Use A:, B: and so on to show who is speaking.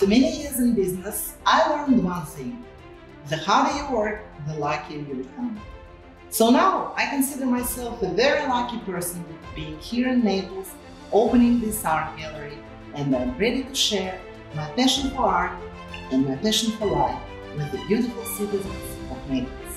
A: many years in business, I learned one thing: the harder you work, the luckier you become. So now I consider myself a very lucky person being here in Naples, opening this art gallery, and I'm ready to share my passion for art and my passion for life with the beautiful citizens of Naples.